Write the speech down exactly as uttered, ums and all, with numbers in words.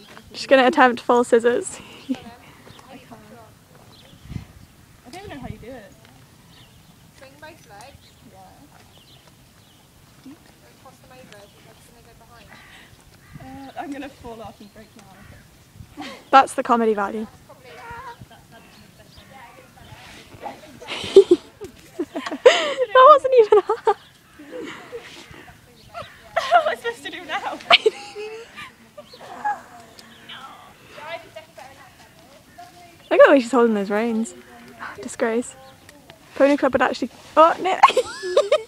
She's going to attempt full scissors. I can't. I don't even know how you do it. Swing both legs. Yeah. And cross them over as they go behind. Uh, I'm going to fall off and break my arm. That's the comedy value. That wasn't even hard. What am I supposed to do now? Look at the way she's holding those reins. Disgrace. Pony Club would actually... Oh, no.